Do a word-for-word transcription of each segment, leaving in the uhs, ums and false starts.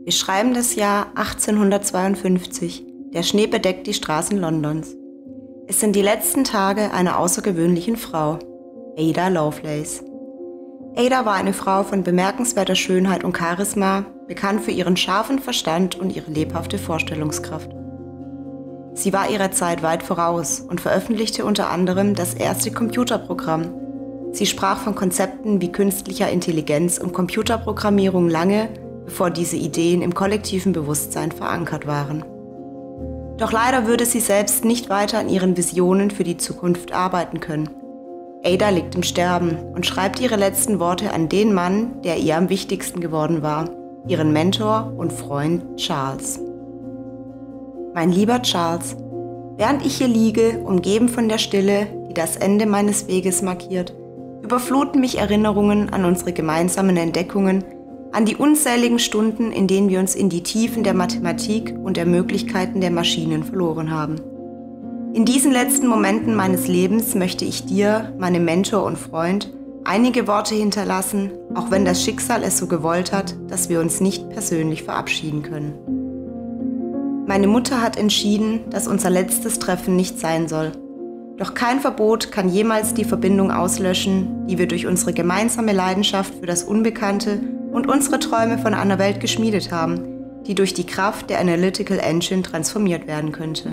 Wir schreiben das Jahr achtzehnhundertzweiundfünfzig. Der Schnee bedeckt die Straßen Londons. Es sind die letzten Tage einer außergewöhnlichen Frau, Ada Lovelace. Ada war eine Frau von bemerkenswerter Schönheit und Charisma, bekannt für ihren scharfen Verstand und ihre lebhafte Vorstellungskraft. Sie war ihrer Zeit weit voraus und veröffentlichte unter anderem das erste Computerprogramm. Sie sprach von Konzepten wie künstlicher Intelligenz und Computerprogrammierung lange, bevor diese Ideen im kollektiven Bewusstsein verankert waren. Doch leider würde sie selbst nicht weiter an ihren Visionen für die Zukunft arbeiten können. Ada liegt im Sterben und schreibt ihre letzten Worte an den Mann, der ihr am wichtigsten geworden war, ihren Mentor und Freund Charles. Mein lieber Charles, während ich hier liege, umgeben von der Stille, die das Ende meines Weges markiert, überfluten mich Erinnerungen an unsere gemeinsamen Entdeckungen, an die unzähligen Stunden, in denen wir uns in die Tiefen der Mathematik und der Möglichkeiten der Maschinen verloren haben. In diesen letzten Momenten meines Lebens möchte ich dir, meinem Mentor und Freund, einige Worte hinterlassen, auch wenn das Schicksal es so gewollt hat, dass wir uns nicht persönlich verabschieden können. Meine Mutter hat entschieden, dass unser letztes Treffen nicht sein soll. Doch kein Verbot kann jemals die Verbindung auslöschen, die wir durch unsere gemeinsame Leidenschaft für das Unbekannte und unsere Träume von einer Welt geschmiedet haben, die durch die Kraft der Analytical Engine transformiert werden könnte.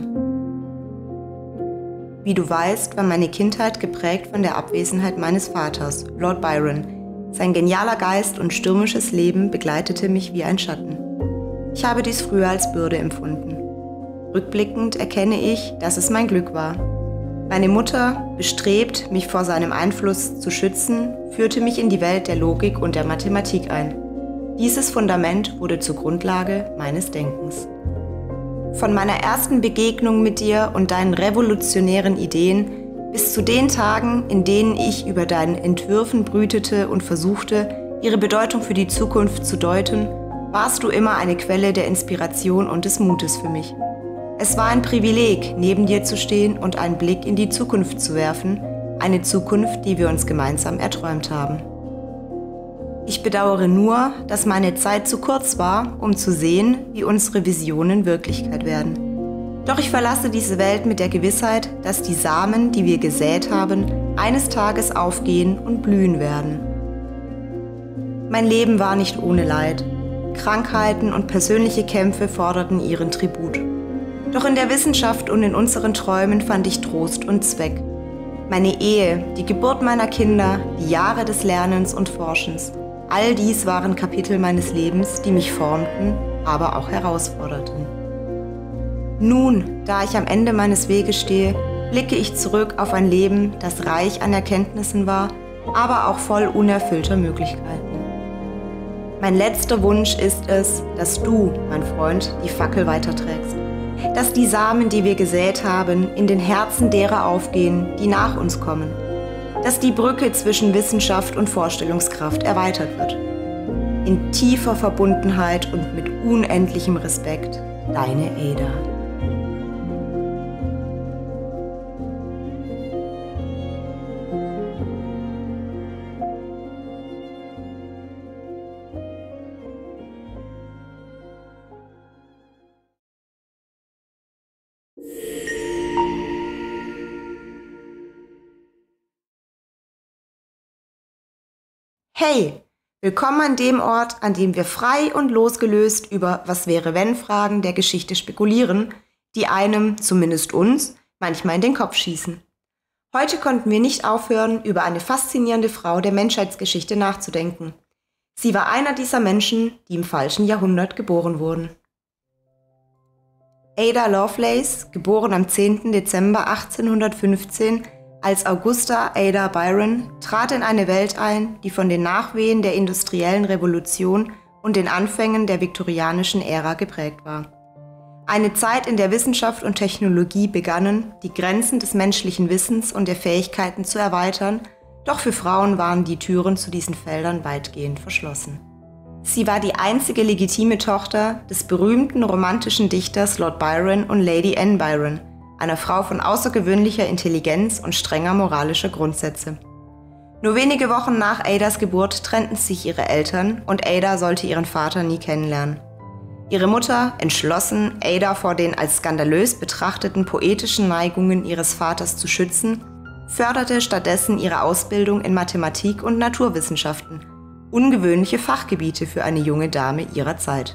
Wie du weißt, war meine Kindheit geprägt von der Abwesenheit meines Vaters, Lord Byron. Sein genialer Geist und stürmisches Leben begleitete mich wie ein Schatten. Ich habe dies früher als Bürde empfunden. Rückblickend erkenne ich, dass es mein Glück war. Meine Mutter, bestrebt, mich vor seinem Einfluss zu schützen, führte mich in die Welt der Logik und der Mathematik ein. Dieses Fundament wurde zur Grundlage meines Denkens. Von meiner ersten Begegnung mit dir und deinen revolutionären Ideen bis zu den Tagen, in denen ich über deinen Entwürfen brütete und versuchte, ihre Bedeutung für die Zukunft zu deuten, warst du immer eine Quelle der Inspiration und des Mutes für mich. Es war ein Privileg, neben dir zu stehen und einen Blick in die Zukunft zu werfen, eine Zukunft, die wir uns gemeinsam erträumt haben. Ich bedauere nur, dass meine Zeit zu kurz war, um zu sehen, wie unsere Visionen Wirklichkeit werden. Doch ich verlasse diese Welt mit der Gewissheit, dass die Samen, die wir gesät haben, eines Tages aufgehen und blühen werden. Mein Leben war nicht ohne Leid. Krankheiten und persönliche Kämpfe forderten ihren Tribut. Doch in der Wissenschaft und in unseren Träumen fand ich Trost und Zweck. Meine Ehe, die Geburt meiner Kinder, die Jahre des Lernens und Forschens, all dies waren Kapitel meines Lebens, die mich formten, aber auch herausforderten. Nun, da ich am Ende meines Weges stehe, blicke ich zurück auf ein Leben, das reich an Erkenntnissen war, aber auch voll unerfüllter Möglichkeiten. Mein letzter Wunsch ist es, dass du, mein Freund, die Fackel weiterträgst. Dass die Samen, die wir gesät haben, in den Herzen derer aufgehen, die nach uns kommen. Dass die Brücke zwischen Wissenschaft und Vorstellungskraft erweitert wird. In tiefer Verbundenheit und mit unendlichem Respekt, deine Ada. Hey, willkommen an dem Ort, an dem wir frei und losgelöst über Was-wäre-wenn-Fragen der Geschichte spekulieren, die einem, zumindest uns, manchmal in den Kopf schießen. Heute konnten wir nicht aufhören, über eine faszinierende Frau der Menschheitsgeschichte nachzudenken. Sie war einer dieser Menschen, die im falschen Jahrhundert geboren wurden. Ada Lovelace, geboren am zehnten Dezember achtzehnhundertfünfzehn, als Augusta Ada Byron, trat in eine Welt ein, die von den Nachwehen der industriellen Revolution und den Anfängen der viktorianischen Ära geprägt war. Eine Zeit, in der Wissenschaft und Technologie begannen, die Grenzen des menschlichen Wissens und der Fähigkeiten zu erweitern, doch für Frauen waren die Türen zu diesen Feldern weitgehend verschlossen. Sie war die einzige legitime Tochter des berühmten romantischen Dichters Lord Byron und Lady Anne Byron, einer Frau von außergewöhnlicher Intelligenz und strenger moralischer Grundsätze. Nur wenige Wochen nach Adas Geburt trennten sich ihre Eltern und Ada sollte ihren Vater nie kennenlernen. Ihre Mutter, entschlossen, Ada vor den als skandalös betrachteten poetischen Neigungen ihres Vaters zu schützen, förderte stattdessen ihre Ausbildung in Mathematik und Naturwissenschaften, ungewöhnliche Fachgebiete für eine junge Dame ihrer Zeit.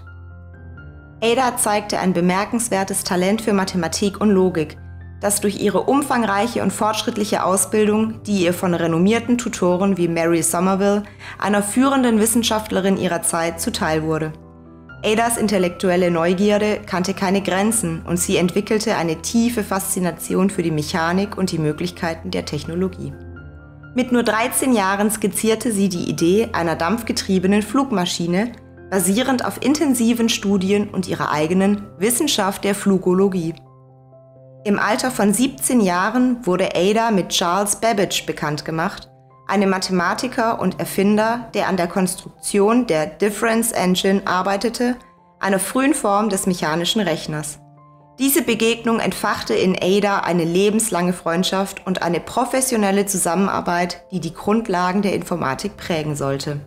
Ada zeigte ein bemerkenswertes Talent für Mathematik und Logik, das durch ihre umfangreiche und fortschrittliche Ausbildung, die ihr von renommierten Tutoren wie Mary Somerville, einer führenden Wissenschaftlerin ihrer Zeit, zuteil wurde. Adas intellektuelle Neugierde kannte keine Grenzen und sie entwickelte eine tiefe Faszination für die Mechanik und die Möglichkeiten der Technologie. Mit nur dreizehn Jahren skizzierte sie die Idee einer dampfgetriebenen Flugmaschine, basierend auf intensiven Studien und ihrer eigenen Wissenschaft der Flugologie. Im Alter von siebzehn Jahren wurde Ada mit Charles Babbage bekannt gemacht, einem Mathematiker und Erfinder, der an der Konstruktion der Difference Engine arbeitete, einer frühen Form des mechanischen Rechners. Diese Begegnung entfachte in Ada eine lebenslange Freundschaft und eine professionelle Zusammenarbeit, die die Grundlagen der Informatik prägen sollte.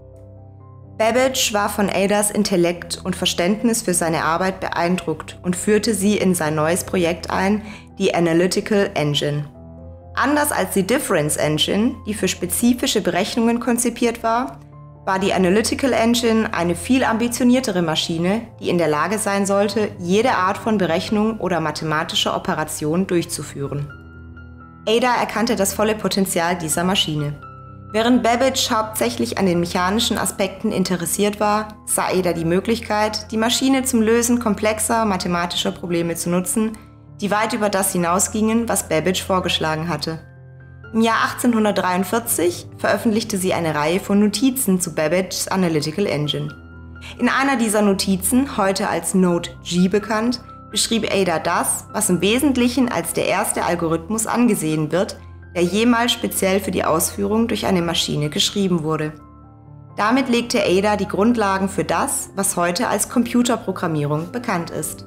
Babbage war von Adas Intellekt und Verständnis für seine Arbeit beeindruckt und führte sie in sein neues Projekt ein, die Analytical Engine. Anders als die Difference Engine, die für spezifische Berechnungen konzipiert war, war die Analytical Engine eine viel ambitioniertere Maschine, die in der Lage sein sollte, jede Art von Berechnung oder mathematischer Operation durchzuführen. Ada erkannte das volle Potenzial dieser Maschine. Während Babbage hauptsächlich an den mechanischen Aspekten interessiert war, sah Ada die Möglichkeit, die Maschine zum Lösen komplexer mathematischer Probleme zu nutzen, die weit über das hinausgingen, was Babbage vorgeschlagen hatte. Im Jahr achtzehnhundertdreiundvierzig veröffentlichte sie eine Reihe von Notizen zu Babbages Analytical Engine. In einer dieser Notizen, heute als Note G bekannt, beschrieb Ada das, was im Wesentlichen als der erste Algorithmus angesehen wird, der jemals speziell für die Ausführung durch eine Maschine geschrieben wurde. Damit legte Ada die Grundlagen für das, was heute als Computerprogrammierung bekannt ist.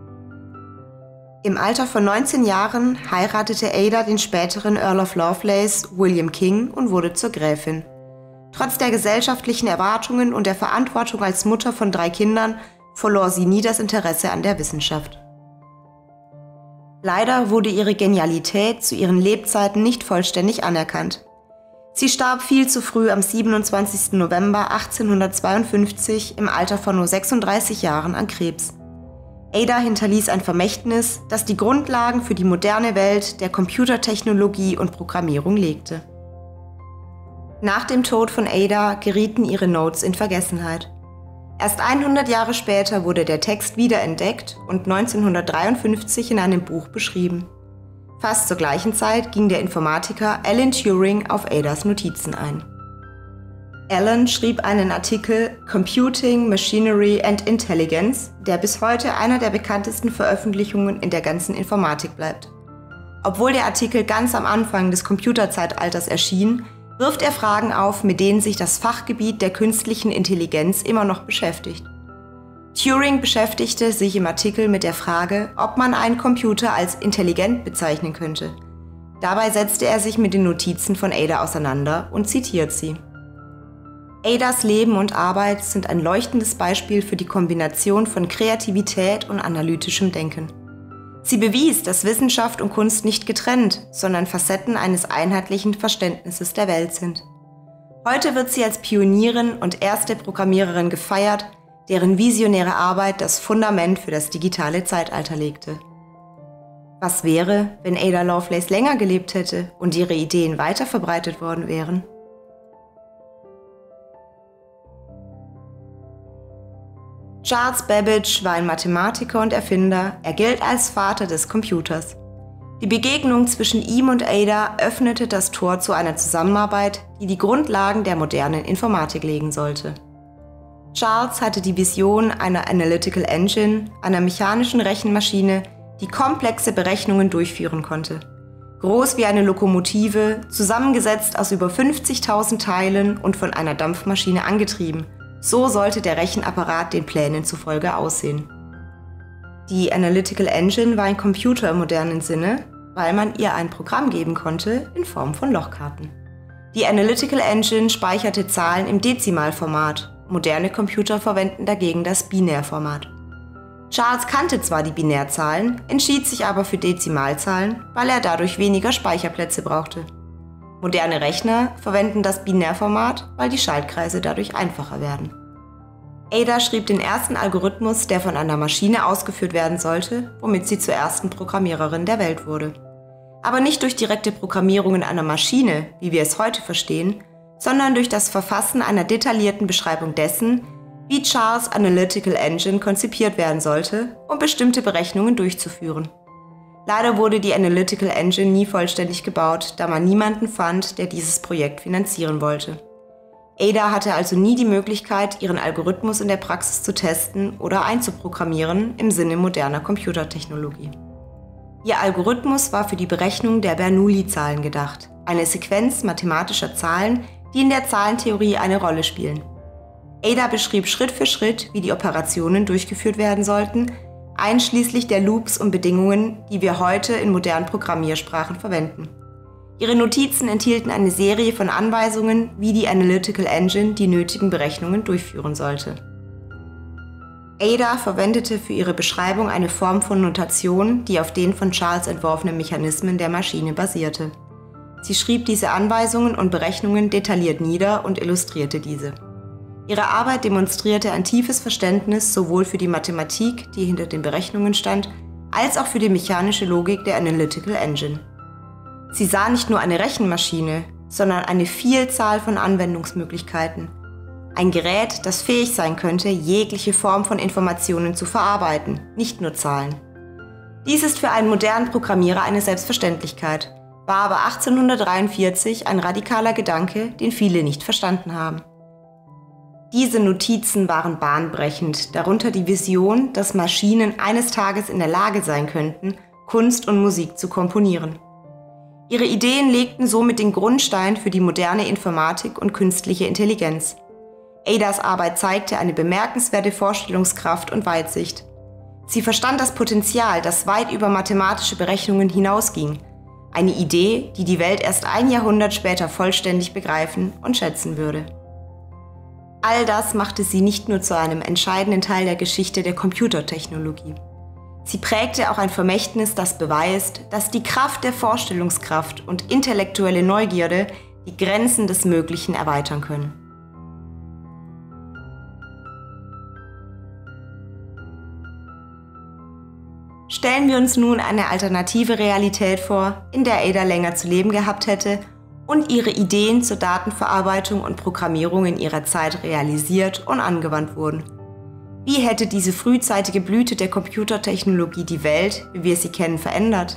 Im Alter von neunzehn Jahren heiratete Ada den späteren Earl of Lovelace, William King, und wurde zur Gräfin. Trotz der gesellschaftlichen Erwartungen und der Verantwortung als Mutter von drei Kindern verlor sie nie das Interesse an der Wissenschaft. Leider wurde ihre Genialität zu ihren Lebzeiten nicht vollständig anerkannt. Sie starb viel zu früh am siebenundzwanzigsten November achtzehnhundertzweiundfünfzig im Alter von nur sechsunddreißig Jahren an Krebs. Ada hinterließ ein Vermächtnis, das die Grundlagen für die moderne Welt der Computertechnologie und Programmierung legte. Nach dem Tod von Ada gerieten ihre Notes in Vergessenheit. Erst hundert Jahre später wurde der Text wiederentdeckt und neunzehnhundertdreiundfünfzig in einem Buch beschrieben. Fast zur gleichen Zeit ging der Informatiker Alan Turing auf Adas Notizen ein. Alan schrieb einen Artikel Computing, Machinery and Intelligence, der bis heute einer der bekanntesten Veröffentlichungen in der ganzen Informatik bleibt. Obwohl der Artikel ganz am Anfang des Computerzeitalters erschien, wirft er Fragen auf, mit denen sich das Fachgebiet der künstlichen Intelligenz immer noch beschäftigt. Turing beschäftigte sich im Artikel mit der Frage, ob man einen Computer als intelligent bezeichnen könnte. Dabei setzte er sich mit den Notizen von Ada auseinander und zitiert sie. Adas Leben und Arbeit sind ein leuchtendes Beispiel für die Kombination von Kreativität und analytischem Denken. Sie bewies, dass Wissenschaft und Kunst nicht getrennt, sondern Facetten eines einheitlichen Verständnisses der Welt sind. Heute wird sie als Pionierin und erste Programmiererin gefeiert, deren visionäre Arbeit das Fundament für das digitale Zeitalter legte. Was wäre, wenn Ada Lovelace länger gelebt hätte und ihre Ideen weiter verbreitet worden wären? Charles Babbage war ein Mathematiker und Erfinder, er gilt als Vater des Computers. Die Begegnung zwischen ihm und Ada öffnete das Tor zu einer Zusammenarbeit, die die Grundlagen der modernen Informatik legen sollte. Charles hatte die Vision einer Analytical Engine, einer mechanischen Rechenmaschine, die komplexe Berechnungen durchführen konnte. Groß wie eine Lokomotive, zusammengesetzt aus über fünfzigtausend Teilen und von einer Dampfmaschine angetrieben. So sollte der Rechenapparat den Plänen zufolge aussehen. Die Analytical Engine war ein Computer im modernen Sinne, weil man ihr ein Programm geben konnte in Form von Lochkarten. Die Analytical Engine speicherte Zahlen im Dezimalformat, moderne Computer verwenden dagegen das Binärformat. Charles kannte zwar die Binärzahlen, entschied sich aber für Dezimalzahlen, weil er dadurch weniger Speicherplätze brauchte. Moderne Rechner verwenden das Binärformat, weil die Schaltkreise dadurch einfacher werden. Ada schrieb den ersten Algorithmus, der von einer Maschine ausgeführt werden sollte, womit sie zur ersten Programmiererin der Welt wurde. Aber nicht durch direkte Programmierung in einer Maschine, wie wir es heute verstehen, sondern durch das Verfassen einer detaillierten Beschreibung dessen, wie Charles' Analytical Engine konzipiert werden sollte, um bestimmte Berechnungen durchzuführen. Leider wurde die Analytical Engine nie vollständig gebaut, da man niemanden fand, der dieses Projekt finanzieren wollte. Ada hatte also nie die Möglichkeit, ihren Algorithmus in der Praxis zu testen oder einzuprogrammieren im Sinne moderner Computertechnologie. Ihr Algorithmus war für die Berechnung der Bernoulli-Zahlen gedacht, eine Sequenz mathematischer Zahlen, die in der Zahlentheorie eine Rolle spielen. Ada beschrieb Schritt für Schritt, wie die Operationen durchgeführt werden sollten, einschließlich der Loops und Bedingungen, die wir heute in modernen Programmiersprachen verwenden. Ihre Notizen enthielten eine Serie von Anweisungen, wie die Analytical Engine die nötigen Berechnungen durchführen sollte. Ada verwendete für ihre Beschreibung eine Form von Notation, die auf den von Charles entworfenen Mechanismen der Maschine basierte. Sie schrieb diese Anweisungen und Berechnungen detailliert nieder und illustrierte diese. Ihre Arbeit demonstrierte ein tiefes Verständnis sowohl für die Mathematik, die hinter den Berechnungen stand, als auch für die mechanische Logik der Analytical Engine. Sie sah nicht nur eine Rechenmaschine, sondern eine Vielzahl von Anwendungsmöglichkeiten. Ein Gerät, das fähig sein könnte, jegliche Form von Informationen zu verarbeiten, nicht nur Zahlen. Dies ist für einen modernen Programmierer eine Selbstverständlichkeit, war aber achtzehnhundertdreiundvierzig ein radikaler Gedanke, den viele nicht verstanden haben. Diese Notizen waren bahnbrechend, darunter die Vision, dass Maschinen eines Tages in der Lage sein könnten, Kunst und Musik zu komponieren. Ihre Ideen legten somit den Grundstein für die moderne Informatik und künstliche Intelligenz. Adas Arbeit zeigte eine bemerkenswerte Vorstellungskraft und Weitsicht. Sie verstand das Potenzial, das weit über mathematische Berechnungen hinausging. Eine Idee, die die Welt erst ein Jahrhundert später vollständig begreifen und schätzen würde. All das machte sie nicht nur zu einem entscheidenden Teil der Geschichte der Computertechnologie. Sie prägte auch ein Vermächtnis, das beweist, dass die Kraft der Vorstellungskraft und intellektuelle Neugierde die Grenzen des Möglichen erweitern können. Stellen wir uns nun eine alternative Realität vor, in der Ada länger zu leben gehabt hätte und ihre Ideen zur Datenverarbeitung und Programmierung in ihrer Zeit realisiert und angewandt wurden. Wie hätte diese frühzeitige Blüte der Computertechnologie die Welt, wie wir sie kennen, verändert?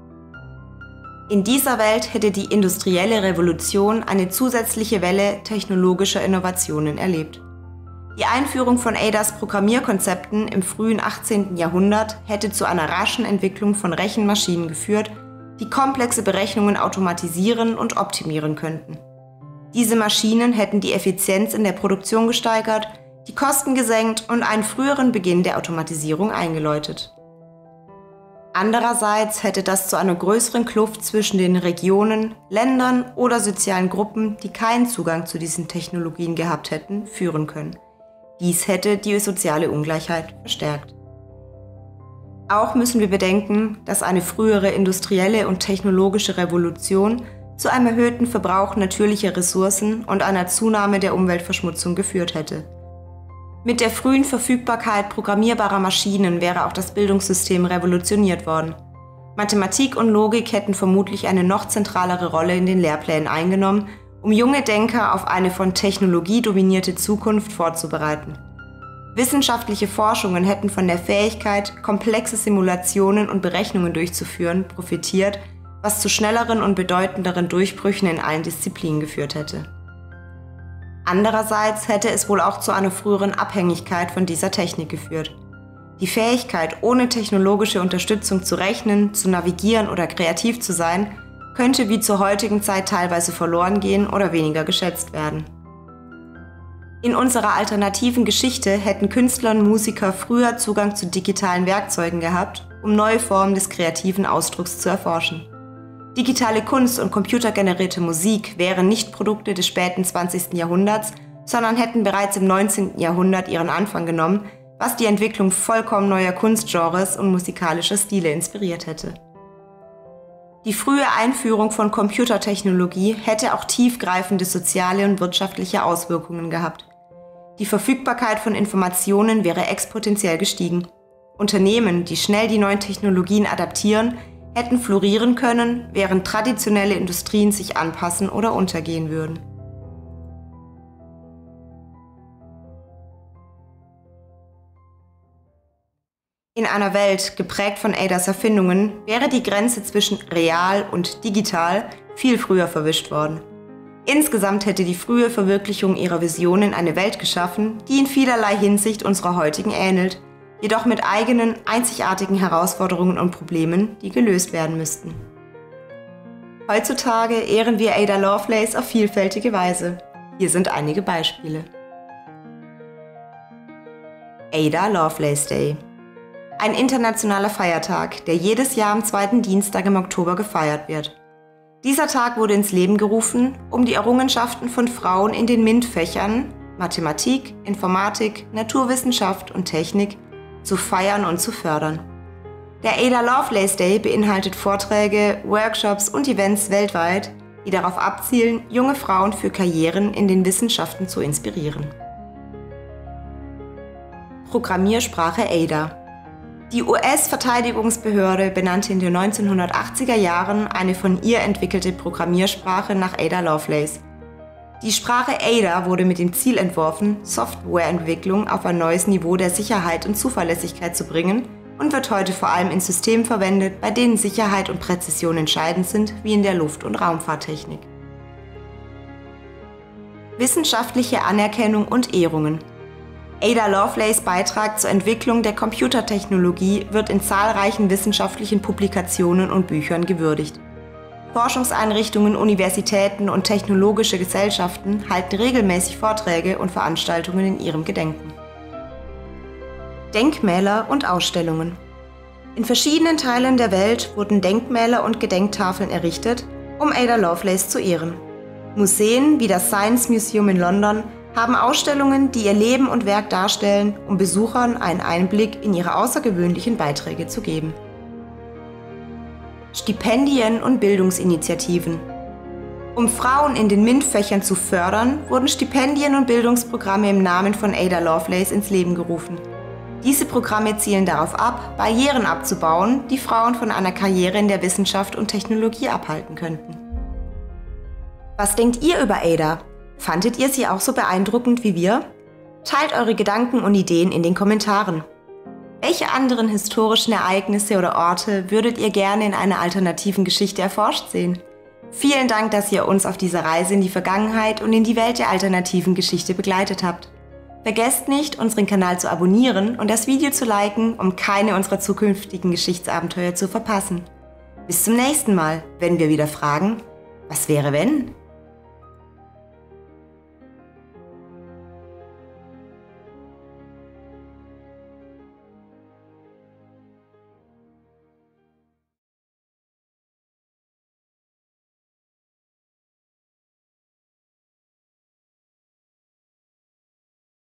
In dieser Welt hätte die industrielle Revolution eine zusätzliche Welle technologischer Innovationen erlebt. Die Einführung von Adas Programmierkonzepten im frühen achtzehnten Jahrhundert hätte zu einer raschen Entwicklung von Rechenmaschinen geführt, die komplexe Berechnungen automatisieren und optimieren könnten. Diese Maschinen hätten die Effizienz in der Produktion gesteigert, die Kosten gesenkt und einen früheren Beginn der Automatisierung eingeläutet. Andererseits hätte das zu einer größeren Kluft zwischen den Regionen, Ländern oder sozialen Gruppen, die keinen Zugang zu diesen Technologien gehabt hätten, führen können. Dies hätte die soziale Ungleichheit verstärkt. Auch müssen wir bedenken, dass eine frühere industrielle und technologische Revolution zu einem erhöhten Verbrauch natürlicher Ressourcen und einer Zunahme der Umweltverschmutzung geführt hätte. Mit der frühen Verfügbarkeit programmierbarer Maschinen wäre auch das Bildungssystem revolutioniert worden. Mathematik und Logik hätten vermutlich eine noch zentralere Rolle in den Lehrplänen eingenommen, um junge Denker auf eine von Technologie dominierte Zukunft vorzubereiten. Wissenschaftliche Forschungen hätten von der Fähigkeit, komplexe Simulationen und Berechnungen durchzuführen, profitiert, was zu schnelleren und bedeutenderen Durchbrüchen in allen Disziplinen geführt hätte. Andererseits hätte es wohl auch zu einer früheren Abhängigkeit von dieser Technik geführt. Die Fähigkeit, ohne technologische Unterstützung zu rechnen, zu navigieren oder kreativ zu sein, könnte wie zur heutigen Zeit teilweise verloren gehen oder weniger geschätzt werden. In unserer alternativen Geschichte hätten Künstler und Musiker früher Zugang zu digitalen Werkzeugen gehabt, um neue Formen des kreativen Ausdrucks zu erforschen. Digitale Kunst und computergenerierte Musik wären nicht Produkte des späten zwanzigsten Jahrhunderts, sondern hätten bereits im neunzehnten Jahrhundert ihren Anfang genommen, was die Entwicklung vollkommen neuer Kunstgenres und musikalischer Stile inspiriert hätte. Die frühe Einführung von Computertechnologie hätte auch tiefgreifende soziale und wirtschaftliche Auswirkungen gehabt. Die Verfügbarkeit von Informationen wäre exponentiell gestiegen. Unternehmen, die schnell die neuen Technologien adaptieren, hätten florieren können, während traditionelle Industrien sich anpassen oder untergehen würden. In einer Welt geprägt von Adas Erfindungen wäre die Grenze zwischen real und digital viel früher verwischt worden. Insgesamt hätte die frühe Verwirklichung ihrer Visionen eine Welt geschaffen, die in vielerlei Hinsicht unserer heutigen ähnelt, jedoch mit eigenen, einzigartigen Herausforderungen und Problemen, die gelöst werden müssten. Heutzutage ehren wir Ada Lovelace auf vielfältige Weise. Hier sind einige Beispiele. Ada Lovelace Day. Ein internationaler Feiertag, der jedes Jahr am zweiten Dienstag im Oktober gefeiert wird. Dieser Tag wurde ins Leben gerufen, um die Errungenschaften von Frauen in den MINT-Fächern Mathematik, Informatik, Naturwissenschaft und Technik zu feiern und zu fördern. Der Ada Lovelace Day beinhaltet Vorträge, Workshops und Events weltweit, die darauf abzielen, junge Frauen für Karrieren in den Wissenschaften zu inspirieren. Programmiersprache Ada. Die U S-Verteidigungsbehörde benannte in den neunzehnhundertachtziger Jahren eine von ihr entwickelte Programmiersprache nach Ada Lovelace. Die Sprache Ada wurde mit dem Ziel entworfen, Softwareentwicklung auf ein neues Niveau der Sicherheit und Zuverlässigkeit zu bringen und wird heute vor allem in Systemen verwendet, bei denen Sicherheit und Präzision entscheidend sind, wie in der Luft- und Raumfahrttechnik. Wissenschaftliche Anerkennung und Ehrungen. Ada Lovelace Beitrag zur Entwicklung der Computertechnologie wird in zahlreichen wissenschaftlichen Publikationen und Büchern gewürdigt. Forschungseinrichtungen, Universitäten und technologische Gesellschaften halten regelmäßig Vorträge und Veranstaltungen in ihrem Gedenken. Denkmäler und Ausstellungen. In verschiedenen Teilen der Welt wurden Denkmäler und Gedenktafeln errichtet, um Ada Lovelace zu ehren. Museen wie das Science Museum in London haben Ausstellungen, die ihr Leben und Werk darstellen, um Besuchern einen Einblick in ihre außergewöhnlichen Beiträge zu geben. Stipendien und Bildungsinitiativen. Um Frauen in den MINT-Fächern zu fördern, wurden Stipendien und Bildungsprogramme im Namen von Ada Lovelace ins Leben gerufen. Diese Programme zielen darauf ab, Barrieren abzubauen, die Frauen von einer Karriere in der Wissenschaft und Technologie abhalten könnten. Was denkt ihr über Ada? Fandet ihr sie auch so beeindruckend wie wir? Teilt eure Gedanken und Ideen in den Kommentaren. Welche anderen historischen Ereignisse oder Orte würdet ihr gerne in einer alternativen Geschichte erforscht sehen? Vielen Dank, dass ihr uns auf dieser Reise in die Vergangenheit und in die Welt der alternativen Geschichte begleitet habt. Vergesst nicht, unseren Kanal zu abonnieren und das Video zu liken, um keine unserer zukünftigen Geschichtsabenteuer zu verpassen. Bis zum nächsten Mal, wenn wir wieder fragen, was wäre wenn?